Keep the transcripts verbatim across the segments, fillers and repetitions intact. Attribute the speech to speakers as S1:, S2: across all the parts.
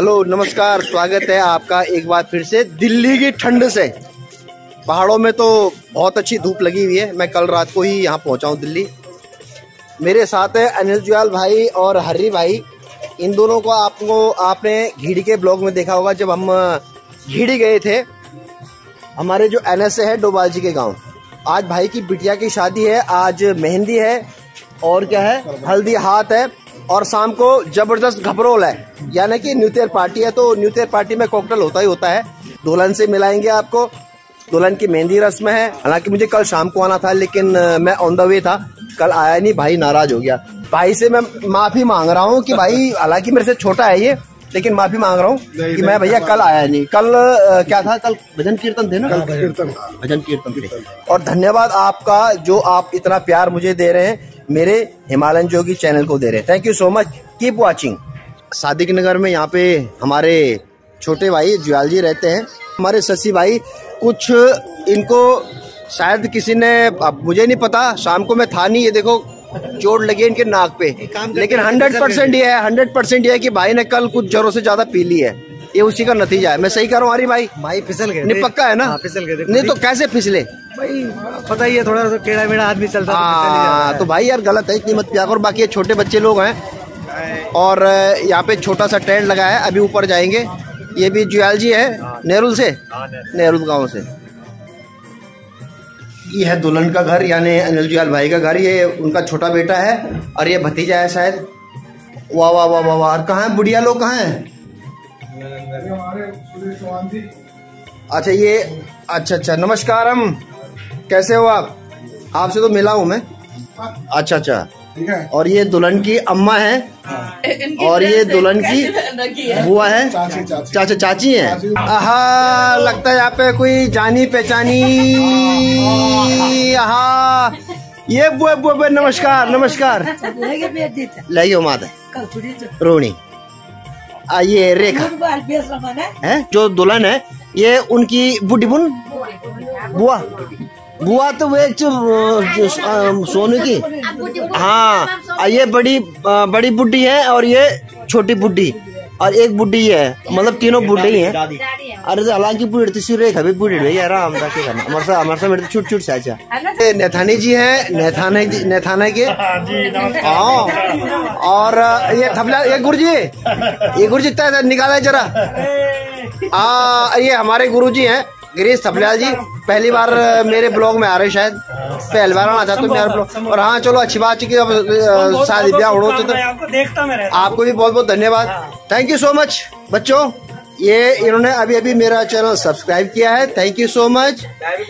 S1: Hello नमस्कार, स्वागत है आपका एक बार फिर से दिल्ली की ठंड से। पहाड़ों में तो बहुत अच्छी धूप लगी हुई है। मैं कल रात को ही यहाँ पहुँचा हूँ दिल्ली। मेरे साथ है अनिल जुयाल भाई और हर्री भाई। इन दोनों को आपको आपने घीड़ी के ब्लॉग में देखा होगा, जब हम घीड़ी गए थे हमारे जो एन एस ए है डोभाल जी के गाँव। आज भाई की बिटिया की शादी है, आज मेहंदी है और क्या है हल्दी हाथ है, और शाम को जबरदस्त घबरोल है, यानी कि न्यू ईयर पार्टी है। तो न्यू ईयर पार्टी में कॉकटेल होता ही होता है। दुल्हन से मिलाएंगे आपको, दुल्हन की मेहंदी रस्म है। हालांकि मुझे कल शाम को आना था, लेकिन मैं ऑन द वे था, कल आया नहीं। भाई नाराज हो गया। भाई से मैं माफी मांग रहा हूँ कि भाई, हालांकि मेरे से छोटा है ये, लेकिन माफी मांग रहा हूँ कि मैं भैया कल आया नहीं। कल आ, क्या था, कल भजन कीर्तन थे ना, भजन कीर्तन थे। और धन्यवाद आपका जो आप इतना प्यार मुझे दे रहे हैं, मेरे हिमालयन जोगी चैनल को दे रहे हैं। Thank you so much, keep watching. Sadiq Nagar में यहाँ पे हमारे छोटे भाई जुयाल जी रहते हैं। हमारे शशि भाई, कुछ इनको शायद किसी ने, अब मुझे नहीं पता, शाम को मैं था नहीं, ये देखो चोट लगी है इनके नाक पे, लेकिन हंड्रेड परसेंट ये है हंड्रेड परसेंट ये है कि भाई ने कल कुछ जोरों से ज्यादा पी ली है। ये उसी का नतीजा है। मैं सही कर रहा हूँ हरी भाई? भाई फिसल गए नहीं, पक्का है ना? फिसल गए नहीं तो कैसे फिसले भाई? पता ही है, थोड़ा सा टेढ़ा मेढ़ा आदमी चलता है तो, तो भाई यार गलत है, इतनी मत पिया करो। बाकी ये छोटे बच्चे लोग हैं और यहाँ पे छोटा सा टेंट लगा है, अभी ऊपर जाएंगे। ये भी जुयाल जी है, नेरुल से, नेरुल गाँव से। ये है दुल्हन का घर, यानी अनिल जुयाल भाई का घर। ये उनका छोटा बेटा है और ये भतीजा है शायद। वाह वाह वाह वाह वाह। कहाँ है बुढ़िया लोग, कहाँ है? अच्छा ये, अच्छा अच्छा नमस्कार। हम कैसे हो आप? आपसे तो मिला हूँ मैं। अच्छा अच्छा। और ये दुल्हन की अम्मा है और ये दुल्हन की बुआ है, चाचा चाची है। आहा, लगता है यहाँ पे कोई जानी पहचानी। आहा, ये बुआ बुआ, नमस्कार नमस्कार। लगी माता रोनी। आ, ये रेखा है जो दुल्हन है, ये उनकी बुढ़ी बुन बुआ बुआ तो वो एक सोनू की। हाँ, ये बड़ी बड़ी बुड्ढी है और ये छोटी बुड्ढी और एक बुड्ढी है, मतलब तीनों बुड्ढे ही हैं। अरे हालांकि बुढ़ी तीसरी रेखा भी बुढ़ी है यार, हम क्या करना। हमारे साथ हमारे साथ मेरे छुट छुट साचा नेथानी जी है, नेथाना नेथाना के। हाँ, और ये थपला, ये गुरुजी, ये गुरुजी निकाला जरा। आ, ये हमारे गुरुजी हैं गिरीश थपलियाल जी। पहली बार मेरे ब्लॉग में आ रहे, शायद पहली बार आना चाहते मेरे ब्लॉग। और हाँ चलो, अच्छी बात है कि अब शादी ब्याह हो तो, तो आपको भी बहुत बहुत धन्यवाद। थैंक यू सो मच बच्चों। ये इन्होंने अभी अभी मेरा चैनल सब्सक्राइब किया है, थैंक यू सो मच।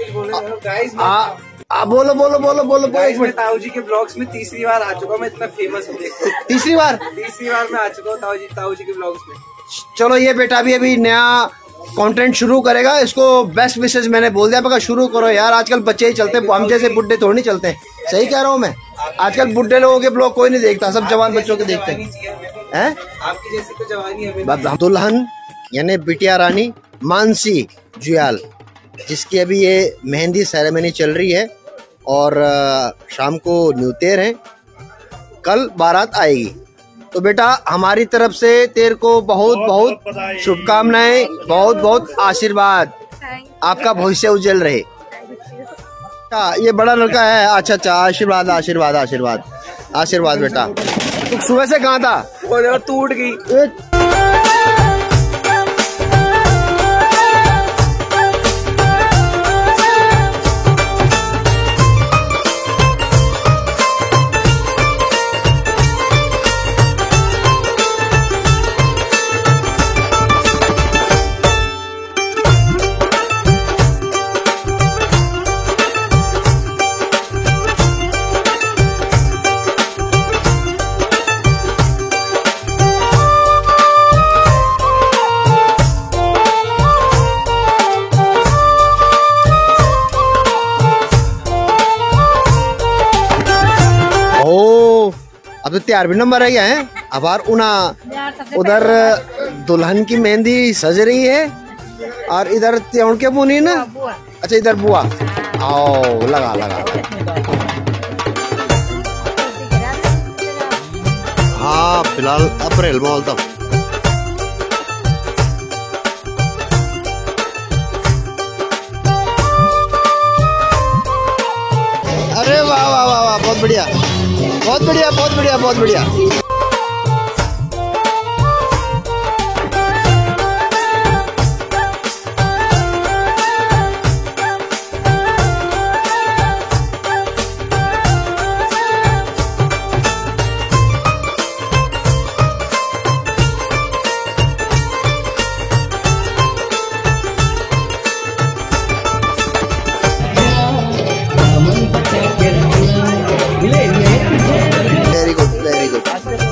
S1: आ, बोलो बोलो बोलो बोलो बोलो।
S2: ताऊ जी के ब्लॉग्स में तीसरी बार आ चुका हूँ मैं, इतना फेमस हूँ।
S1: तीसरी बार
S2: तीसरी बार मैं आ चुका हूँ ताऊ जी ताऊ जी के ब्लॉग्स में।
S1: चलो, ये बेटा भी अभी नया कंटेंट शुरू करेगा, इसको बेस्ट विशेष मैंने बोल दिया, मगर शुरू करो यार। आजकल बच्चे ही चलते, हम जैसे बुड्ढे थोड़ी नहीं चलते। सही कह रहा हूँ मैं, आजकल बुड्ढे लोगों के ब्लॉग कोई नहीं देखता, सब जवान बच्चों के देखते हैं।
S2: आपकी जैसी तो जवानी है।
S1: दुल्हन यानी बिटिया रानी मानसी जुयाल, जिसकी अभी ये मेहंदी सेरेमनी चल रही है और शाम को न्यू ईयर है, कल बारात आएगी। तो बेटा हमारी तरफ से तेरे को बहुत बहुत शुभकामनाएं, बहुत बहुत आशीर्वाद, आपका भविष्य उज्जवल रहे। अच्छा, ये बड़ा लड़का है। अच्छा अच्छा, आशीर्वाद आशीर्वाद आशीर्वाद आशीर्वाद। बेटा तू सुबह से कहाँ था?
S2: टूट गई।
S1: अब तो तैयार भी नंबर है है अब यार उना। उधर दुल्हन की मेहंदी सज रही है और इधर त्यों के मुनी ना। अच्छा इधर बुआ। आओ लगा लगा हाँ फिलहाल अप्रैल में तब वाह, बहुत बढ़िया बहुत बढ़िया बहुत बढ़िया बहुत बढ़िया। Very good very good.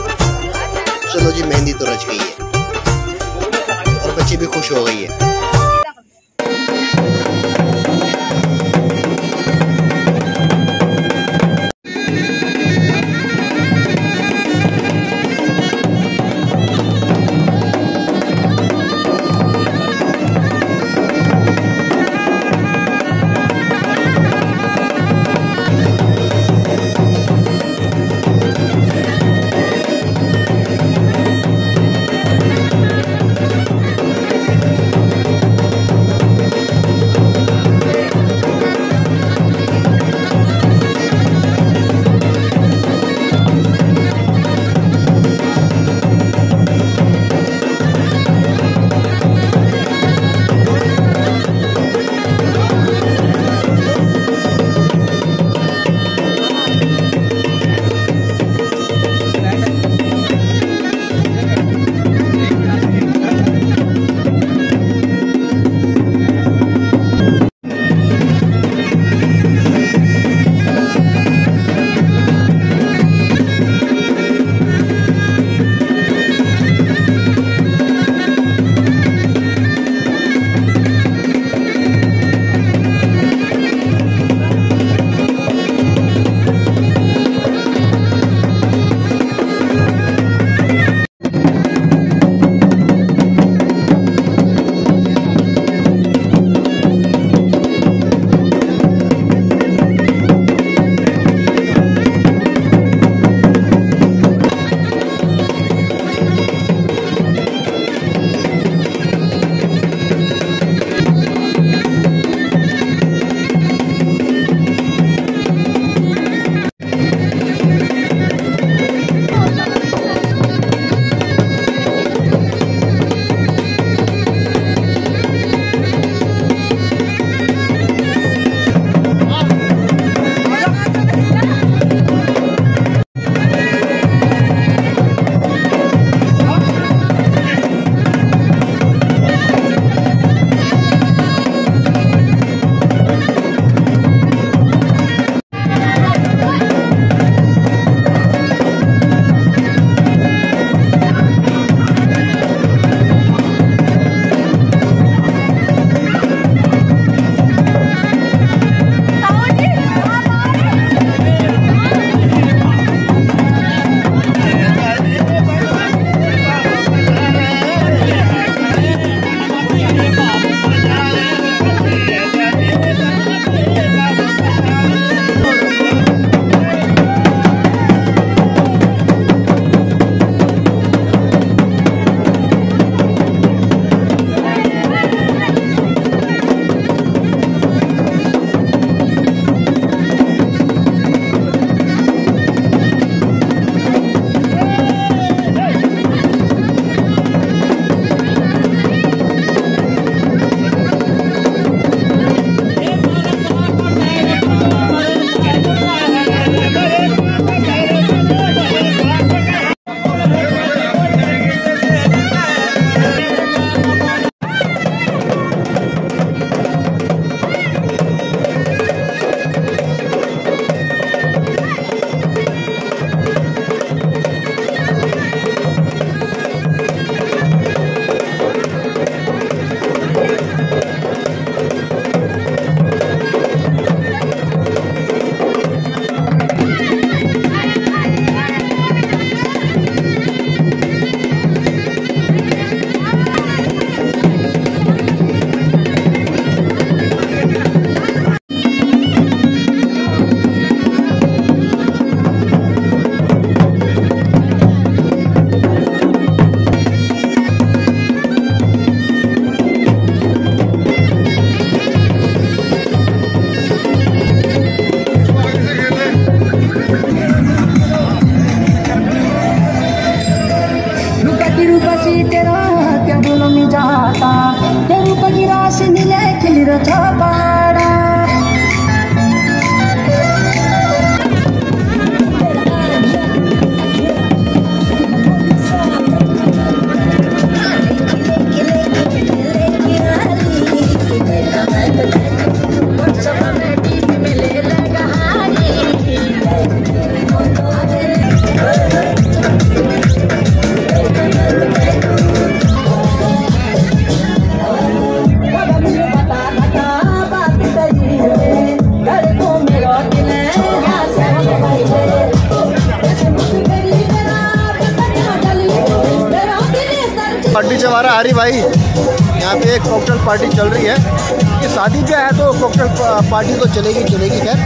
S1: भाई, यहाँ पे एक कॉकटेल पार्टी चल रही है। ये शादी क्या है तो कॉकटेल पार्टी तो चलेगी चलेगी खैर।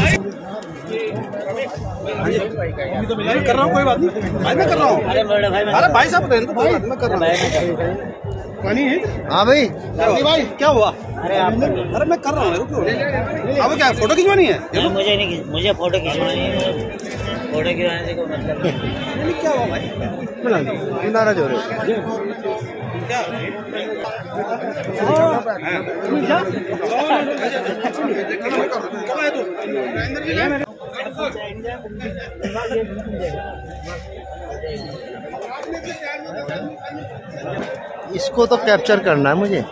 S3: तो मैं कर रहा हूँ, कोई बात नहीं भाई, मैं कर रहा हूँ। अरे भाई साहब रहने दो, कोई बात नहीं, मैं कर रहा हूँ। पानी है?
S1: हाँ भाई।
S3: भाई क्या हुआ? अरे आप अरे मैं कर रहा हूँ, रुको। अब क्या फोटो खिंचवानी है?
S4: नहीं, मुझे नहीं, मुझे फोटो खिंचवानी है। फोटो खिंचवाने से कोई मतलब नहीं।
S3: क्या हुआ भाई?
S1: नाराज हो रहे हो
S3: क्या? कब आया तू?
S1: इसको तो कैप्चर करना है मुझे।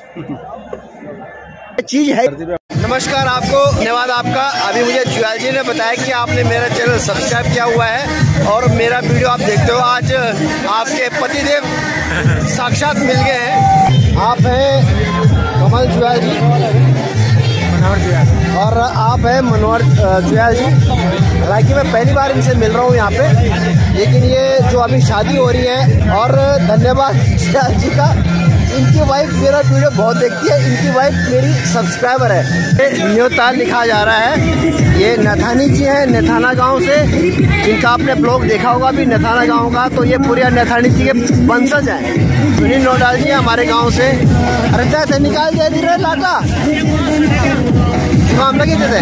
S1: चीज है। नमस्कार, आपको धन्यवाद आपका। अभी मुझे जुआल जी ने बताया कि आपने मेरा चैनल सब्सक्राइब किया हुआ है और मेरा वीडियो आप देखते हो। आज आपके पतिदेव साक्षात मिल गए हैं। आप हैं कमल जुआल जी, मनोहर जुआल, और आप हैं मनोहर जुआल जी। हालांकि मैं पहली बार इनसे मिल रहा हूँ यहाँ पे, लेकिन ये जो अभी शादी हो रही है, और धन्यवाद जुआल जी का। इनकी वाइफ मेरा वीडियो बहुत देखती है, इनकी वाइफ मेरी सब्सक्राइबर है। न्योता लिखा जा रहा है। ये नथानी जी हैं, नथाना गांव से। इनका आपने ब्लॉग देखा होगा भी, नथाना गांव का। तो ये पूरे नथानी जी के वंशज हैं। सुनील नोडाल जी हमारे गांव से। अरे थे निकाल दे दी रहे लाटा हम लगे थे।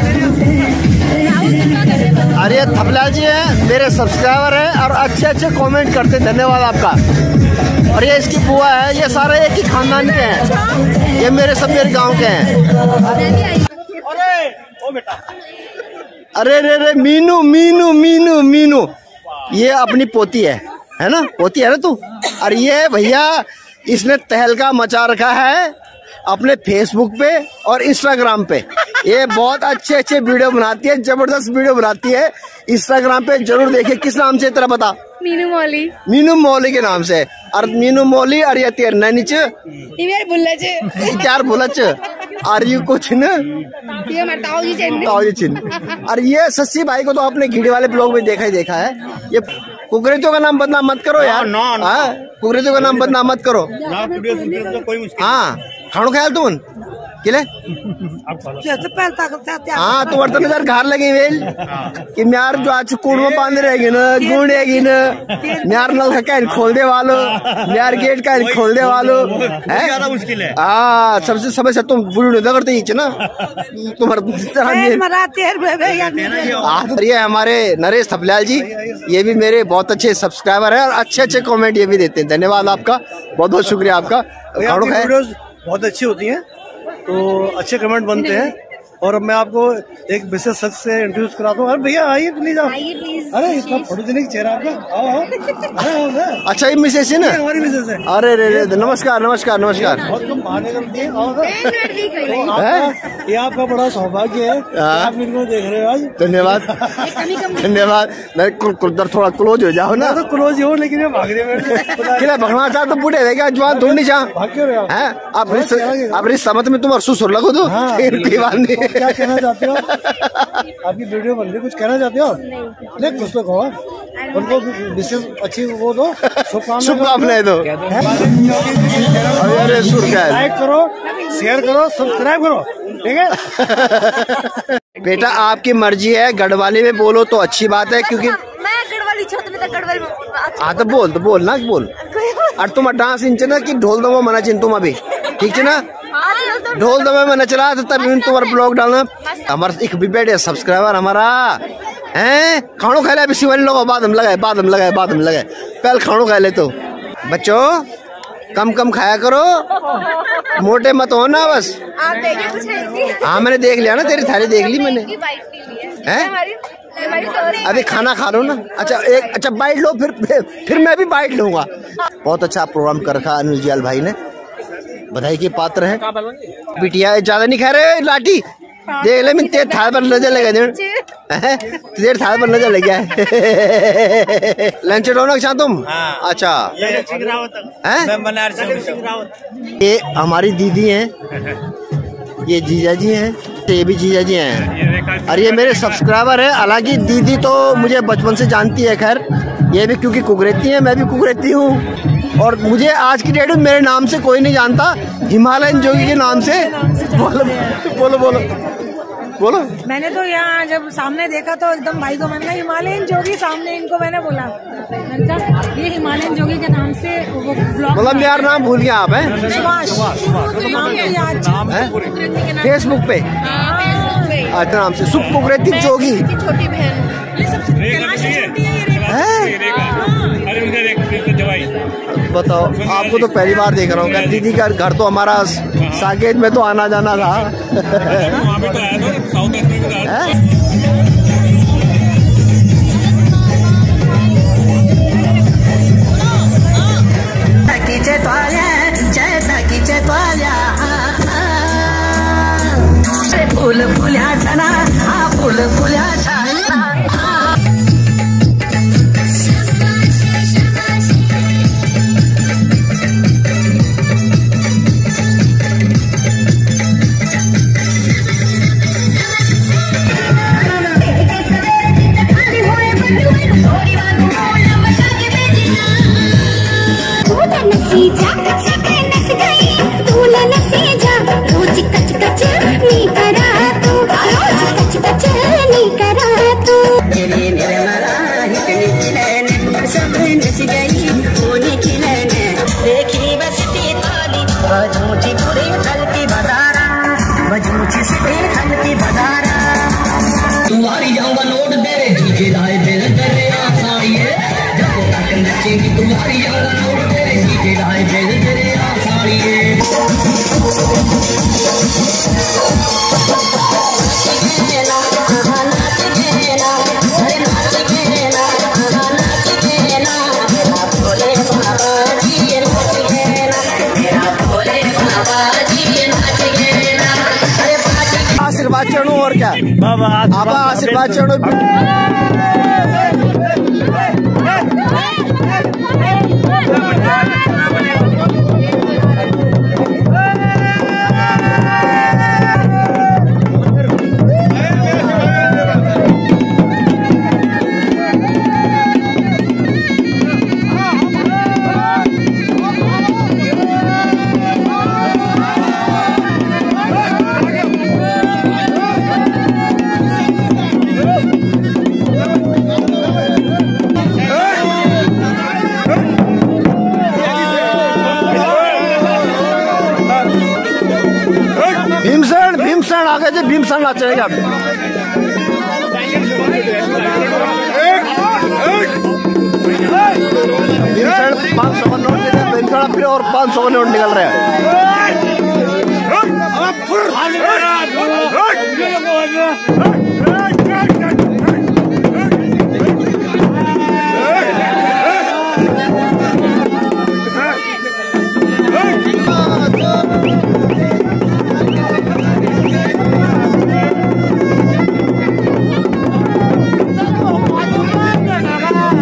S1: अरे थपलाल जी हैं, मेरे सब्सक्राइबर हैं और अच्छे अच्छे कमेंट करते। धन्यवाद आपका। और ये इसकी बुआ है, ये सारे एक ही खानदान के हैं। ये मेरे सब मेरे गांव के हैं।
S3: अरे ओ बेटा,
S1: अरे रे रे मीनू मीनू मीनू मीनू, ये अपनी पोती है, है ना? पोती है ना तू? और ये भैया इसने तहलका मचा रखा है अपने फेसबुक पे और इंस्टाग्राम पे। ये बहुत अच्छे अच्छे वीडियो बनाती है, जबरदस्त वीडियो बनाती है। इंस्टाग्राम पे जरूर देखिए। किस नाम से तेरा बता?
S5: मीनू मौली।
S1: मीनू मौली के नाम से। और मीनू मौली और ये तेर नैनी च
S5: ये बुल्लच
S1: चार बुलच और ये कुछ न
S5: ये मटाओ जी चिन्ह।
S1: ताऊ जी चिन्ह। और ये सस्सी भाई को तो आपने घीड़ी वाले ब्लॉग में देखा ही देखा है। ये कुकरेतियों का नाम बदनाम मत करो यार। हाँ, कुकरेतियों का नाम बदनाम मत करो। हाँ, खानो ख्याल तुम किले हाँ तुम्हारे तो नजर घर लगी वेल कि म्यार जो आज कूड़ में बांध रहेगी न, गुंडेगी न, म्यार नल का खोल दे वालो, म्यार गेट का खोल दे वालो है। ज्यादा मुश्किल है। हाँ, सबसे समस्या तुम बुढ़ करते ही ना तुम्हारे। ये हमारे नरेश थपलाल जी, ये भी मेरे बहुत अच्छे सब्सक्राइबर है और अच्छे अच्छे कमेंट ये भी देते हैं। धन्यवाद आपका, बहुत बहुत शुक्रिया आपका।
S3: बहुत अच्छी होती है तो अच्छे कमेंट बनते हैं। और अब मैं आपको एक विशेष शख्स से इंट्रोड्यूस कराता हूँ। अरे भैया आइए प्लीज आप। अरे इतना फोटोजेनिक चेहरा आपका। आओ आओ।
S1: अच्छा, ये मिसेस है ना?
S3: हमारी मिसेस है।
S1: अरे रे रे, नमस्कार नमस्कार नमस्कार।
S3: बहुत कम बहाने करती है। ये आपका बड़ा सौभाग्य है, आप मेरे को देख रहे हो आज।
S1: धन्यवाद धन्यवाद। थोड़ा क्लोज हो जाओ ना।
S3: तो क्लोज हो, लेकिन ये भाग रहे
S1: भगवान चाह तो बूढ़े रहेगा जवान ढूंढ नहीं चाह।
S3: भाग क्यों रहे हो
S1: आप? आप समझ में तुम अरसू सुर लगो तो
S3: क्या कहना चाहते हो? आपकी वीडियो बन रही, कुछ कहना चाहते हो? नहीं, कुछ तो कहो। उनको विशेष अच्छी वो दो,
S1: शुभकामनाएं दो। अरे सुर का
S3: लाइक करो, शेयर करो, सब्सक्राइब करो, ठीक है?
S1: बेटा आपकी मर्जी है। गढ़वाली में बोलो तो अच्छी बात है, क्योंकि
S5: मैं गढ़वाली छोटे गढ़वाली।
S1: हाँ तो बोल तो बोल ना बोल। और तुम डांस इंच ना कि ढोल दमो मना चिन तुम अभी ठीक है ना? ढोल दमे में नचला तो तब तुम्हारा ब्लॉग डालना। हमारा एक भी बैठे सब्सक्राइबर हमारा है। खानो खा ले अभी शिवानी लोग बाद हम लगाए बाद हम लगाए बाद हम लगाए पहले खानो खा ले। तो बच्चों कम कम खाया करो, मोटे मत हो ना बस।
S5: आप देखिए कुछ है।
S1: हाँ मैंने देख लिया ना, तेरी थाली देख ली मैंने। हैं? अभी खाना खा लो ना। अच्छा एक अच्छा बाइट लो, फिर फिर मैं भी बाइट लूंगा। बहुत अच्छा प्रोग्राम कर रखा अनुज जियाल भाई ने, बधाई के पात्र हैं। बिटिया ज्यादा नहीं खा रहे लाठी, देख ले मैं तेरे थाल पर नजर लगा दे, तेरे थाल पर नजर लग गया है। लंच रौनक चाह तुम? अच्छा ये हमारी दीदी हैं, ये जीजा जी हैं, ये भी जीजा जी हैं और ये मेरे सब्सक्राइबर है। हालांकि दीदी तो मुझे बचपन से जानती है, खैर ये भी क्योंकि कुकरेती है, मैं भी कुकरेती हूँ। और मुझे आज की डेट में मेरे नाम से कोई नहीं जानता, हिमालयन जोगी के नाम से। बोलो बोलो बोलो बोलो।
S6: मैंने तो यहाँ जब सामने देखा तो एकदम भाई को मैंने कहा हिमालयन जोगी, सामने इनको मैंने बोला, मैंने कहा ये हिमालयन जोगी के नाम से वो ब्लॉग।
S1: मतलब यार नाम भूल गया आप हैं? फेसबुक पे अच्छा नाम से सुखपुकृतिक जोगी।
S5: छोटी बहन
S1: बताओ, आपको तो पहली बार देख रहा हूँ। दीदी का घर तो हमारा साकेत में तो आना जाना था।
S7: फूल फुल्या छना फूल फुल्या छना तुम्हारी जाऊंगा नोट तेरे जीजे लाए तेरे तेरे आसाई है, जब तक नचेगी तुम्हारी जाऊंगा नोट तेरे जीजे लाए तेरे तेरे आसाई है।
S1: आशीर्वाद चढ़ो और क्या बाबा, आप आशीर्वाद चढ़ो। भीमसेन भीमसेन आगे से भीमसेन ना चलेगा। भीमसेन पाँच सौ का नोट भीमसेन फिर और पाँच सौ का नोट निकल रहे हैं।